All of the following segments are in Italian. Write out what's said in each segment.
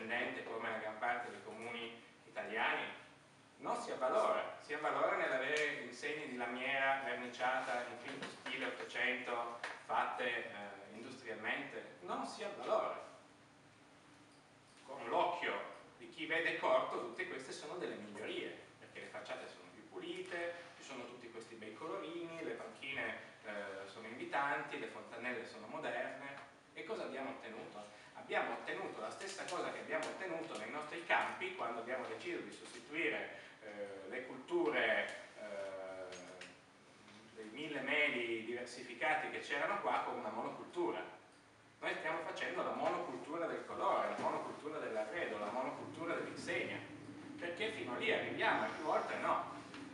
discendente come la gran parte dei comuni italiani, non si avvalora nell'avere insegne di lamiera verniciata in finto stile 800 fatte industrialmente, non si avvalora. Con l'occhio di chi vede corto tutte queste sono delle migliorie, perché le facciate sono più pulite, ci sono tutti questi bei colorini, le panchine sono invitanti, le fontanelle sono moderne. E cosa abbiamo ottenuto? Abbiamo ottenuto la stessa cosa che abbiamo ottenuto nei nostri campi quando abbiamo deciso di sostituire le culture dei 1000 meli diversificati che c'erano qua con una monocultura. Noi stiamo facendo la monocultura del colore, la monocultura dell'arredo, la monocultura dell'insegna, perché fino lì arriviamo e più oltre no.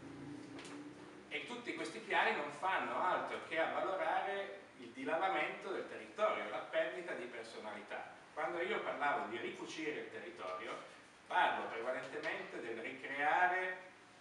E tutti questi piani non fanno altro che avvalorare il dilavamento del territorio, la perdita di personalità. Quando io parlavo di ricucire il territorio, parlo prevalentemente del ricreare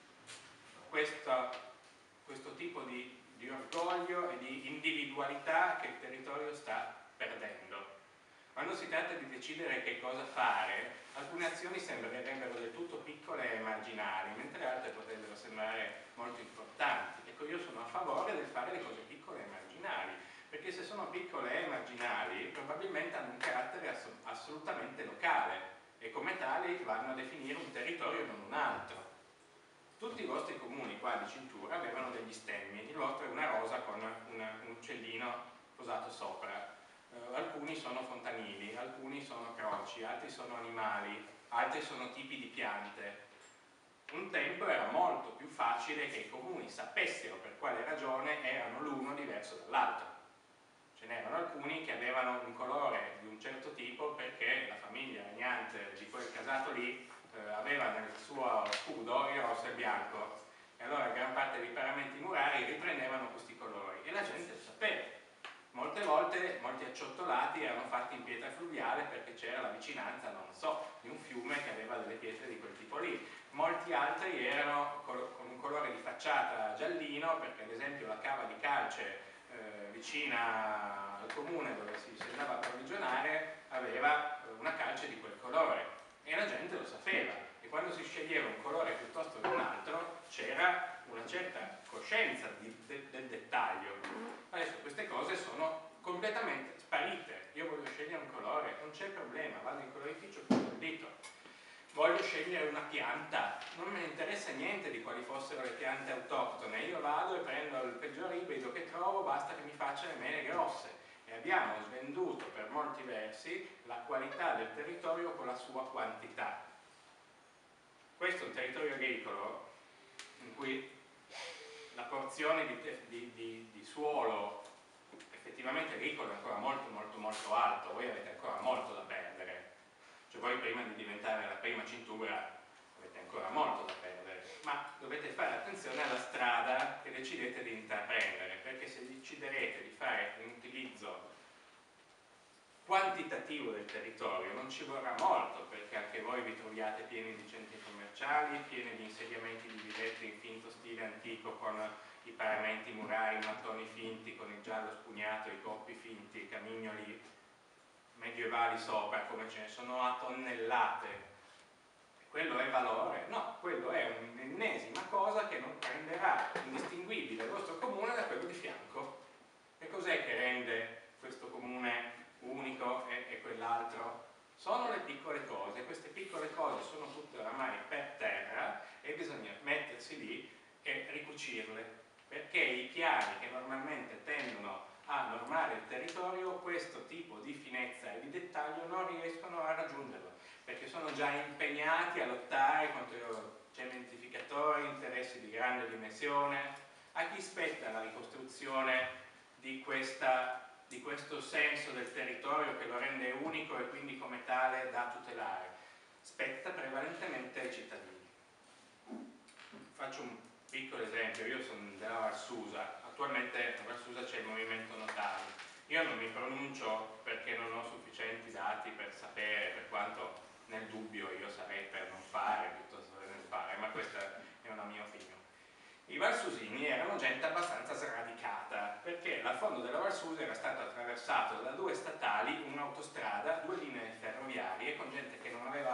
questo tipo di orgoglio e di individualità che il territorio sta perdendo. Quando si tratta di decidere che cosa fare, alcune azioni sembrerebbero del tutto piccole e marginali, mentre altre potrebbero sembrare molto importanti. Ecco, io sono a favore del fare le cose piccole e marginali, perché se sono piccole e marginali probabilmente hanno un carattere assolutamente locale e come tali vanno a definire un territorio e non un altro. Tutti i vostri comuni qua di cintura avevano degli stemmi, il vostro è una rosa con un uccellino posato sopra. Alcuni sono fontanili, alcuni sono croci, altri sono animali, altri sono tipi di piante. Un tempo era molto più facile che i comuni sapessero per quale ragione erano l'uno diverso dall'altro. Ce n'erano alcuni che avevano un colore di un certo tipo perché la famiglia regnante di quel casato lì aveva nel suo scudo il rosso e il bianco, e allora gran parte dei paramenti murari riprendevano questi colori e la gente lo sapeva. Molte volte molti acciottolati erano fatti in pietra fluviale perché c'era la vicinanza, non so, di un fiume che aveva delle pietre di quel tipo lì. Molti altri erano con un colore di facciata giallino perché ad esempio la cava di Calce vicina al comune dove si andava a approvvigionare aveva una calce di quel colore e la gente lo sapeva, e quando si sceglieva un colore piuttosto che un altro c'era una certa coscienza del dettaglio. Adesso queste cose sono completamente sparite. Io voglio scegliere un colore, non c'è problema, vado in colorificio con il dito. Voglio scegliere una pianta, non me ne interessa niente di quali fossero le piante autoctone, io vado e prendo il peggior ibrido che trovo, basta che mi faccia le mele grosse. E abbiamo svenduto per molti versi la qualità del territorio con la sua quantità. Questo è un territorio agricolo in cui la porzione di suolo effettivamente agricolo è ancora molto alto, voi avete ancora molto da perdere. Cioè voi prima di diventare la prima cintura avete ancora molto da perdere, ma dovete fare attenzione alla strada che decidete di intraprendere, perché se deciderete di fare un utilizzo quantitativo del territorio non ci vorrà molto, perché anche voi vi troviate pieni di centri commerciali, pieni di insediamenti di villette in finto stile antico con i paramenti murari, i mattoni finti con il giallo spugnato, i coppi finti, i camignoli medievali sopra, come ce ne sono a tonnellate. Quello è valore? No, quello è un'ennesima cosa che non renderà indistinguibile il vostro comune da quello di fianco. E cos'è che rende questo comune unico e quell'altro? Sono le piccole cose. Queste piccole cose sono tutte oramai per terra e bisogna mettersi lì e ricucirle, perché i piani che normalmente tendono a normare il territorio questo tipo di finezza e di dettaglio non riescono a raggiungerlo, perché sono già impegnati a lottare contro i cementificatori, interessi di grande dimensione. A chi spetta la ricostruzione di questo senso del territorio che lo rende unico e quindi come tale da tutelare? Spetta prevalentemente ai cittadini. Faccio un piccolo esempio, io sono della Valsusa, attualmente a Valsusa c'è il movimento notari. Io non mi pronuncio perché non ho sufficienti dati per sapere, per quanto nel dubbio io sarei per non fare piuttosto che nel fare, ma questa è una mia opinione. I valsusini erano gente abbastanza sradicata, perché dal fondo della Valsusa era stato attraversato da due statali, un'autostrada, due linee ferroviarie, con gente che non aveva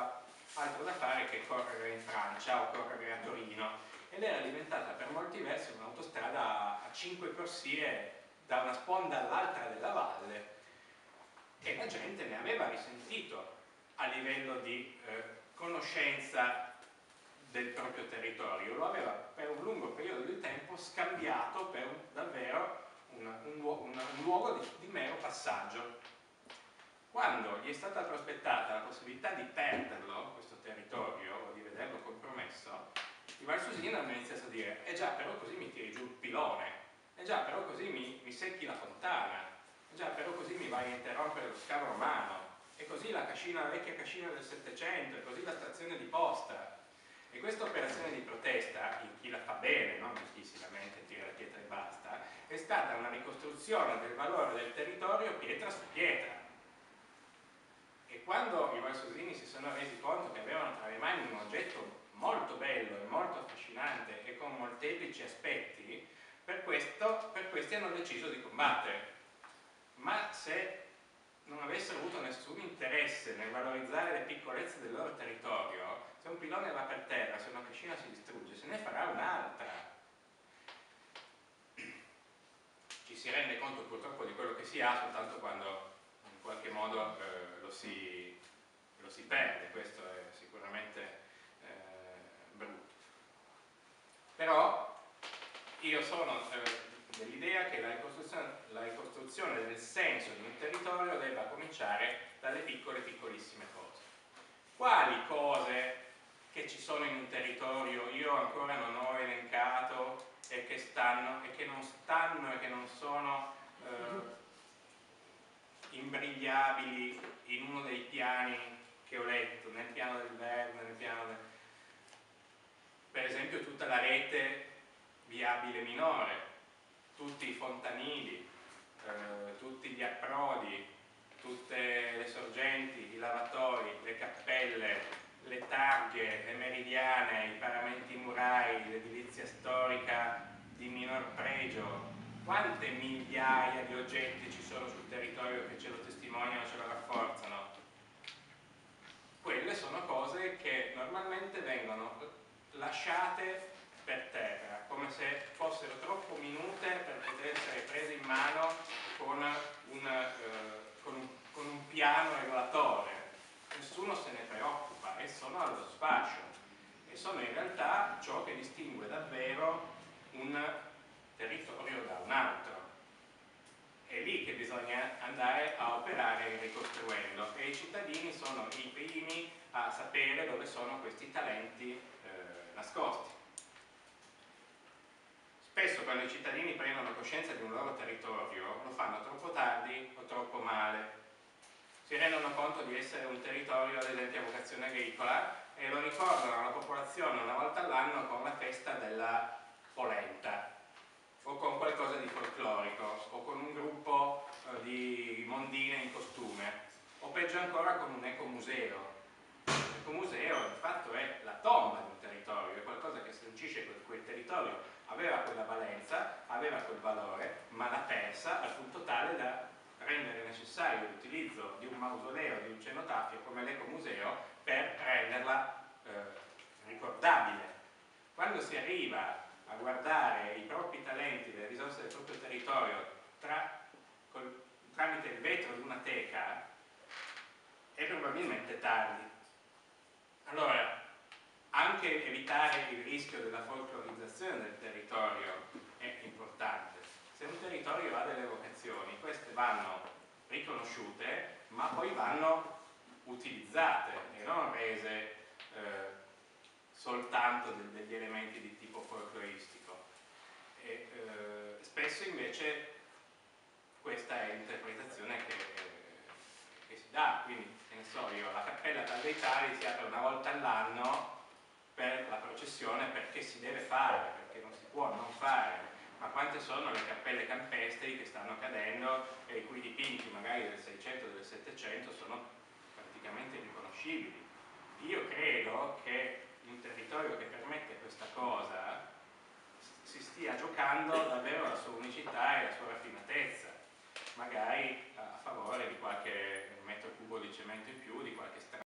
altro da fare che correre in Francia o correre a Torino, ed era diventata per molti versi un'autostrada a 5 corsie da una sponda all'altra della valle, e la gente ne aveva risentito a livello di conoscenza del proprio territorio, lo aveva per un lungo periodo di tempo scambiato per davvero un luogo di mero passaggio. Quando gli è stata prospettata la possibilità di perderlo, questo territorio, o di vederlo compromesso, i valsusini hanno iniziato a dire: già, però così mi tiri giù il pilone, già, però così mi secchi la fontana, già, però così mi vai a interrompere lo scavo romano, e così la vecchia cascina del Settecento, e così la stazione di posta. E questa operazione di protesta, in chi la fa bene, non in chi si lamenta e tira la pietra e basta, è stata una ricostruzione del valore del territorio pietra su pietra. E quando i valsusini si sono resi conto che avevano tra le mani un oggetto molto bello e molto affascinante e con molteplici aspetti, per questi hanno deciso di combattere. Ma se non avessero avuto nessun interesse nel valorizzare le piccolezze del loro territorio, se un pilone va per terra, se una cascina si distrugge, se ne farà un'altra. Ci si rende conto purtroppo di quello che si ha soltanto quando in qualche modo lo si perde. Questo è sicuramente brutto. Però io sono dell'idea che la ricostruzione del senso di un territorio debba cominciare dalle piccolissime cose. Quali cose che ci sono in un territorio io ancora non ho elencato e che stanno e che non stanno e che non sono imbrigliabili in uno dei piani che ho letto, nel piano del Verne, per esempio tutta la rete viabile minore, tutti i fontanili, tutti gli approdi, tutte le sorgenti, i lavatori, le cappelle, le targhe, le meridiane, i paramenti murai, l'edilizia storica di minor pregio. Quante migliaia di oggetti ci sono sul territorio che ce lo testimoniano, ce lo rafforzano? Quelle sono cose che normalmente vengono lasciate per terra, come se fossero troppo minute per poter essere prese in mano con un piano regolatore. Nessuno se ne preoccupa e sono allo sfascio, e sono in realtà ciò che distingue davvero un territorio da un altro. È lì che bisogna andare a operare ricostruendo, e i cittadini sono i primi a sapere dove sono questi talenti nascosti. Spesso quando i cittadini prendono coscienza di un loro territorio lo fanno troppo tardi o troppo male. Si rendono conto di essere un territorio, ad esempio, a vocazione agricola, e lo ricordano alla popolazione una volta all'anno con la festa della polenta, o con qualcosa di folclorico, o con un gruppo di mondine in costume, o peggio ancora con un ecomuseo. L'ecomuseo di fatto è la tomba di un territorio, è qualcosa che sancisce che quel territorio aveva quella valenza, aveva quel valore, ma l'ha persa al punto tale da rendere necessario l'utilizzo di un mausoleo, di un cenotafio come l'ecomuseo per renderla ricordabile. Quando si arriva a guardare i propri talenti, le risorse del proprio territorio tramite il vetro di una teca, è probabilmente tardi. Allora, anche evitare il rischio della folclorizzazione del territorio è importante. Se un territorio ha delle vocazioni, queste vanno riconosciute, ma poi vanno utilizzate e non rese soltanto degli elementi di tipo folcloristico. E spesso invece questa è l'interpretazione che si dà. Quindi, che ne so io, la cappella Tal dei Tali si apre una volta all'anno per la processione, perché si deve fare, perché non si può non fare. Ma quante sono le cappelle campestri che stanno cadendo e i cui dipinti magari del 600 o del 700 sono praticamente irriconoscibili? Io credo che in un territorio che permette questa cosa si stia giocando davvero la sua unicità e la sua raffinatezza, magari a favore di qualche metro cubo di cemento in più, di qualche